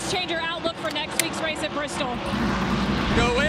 this change your outlook for next week's race at Bristol? Go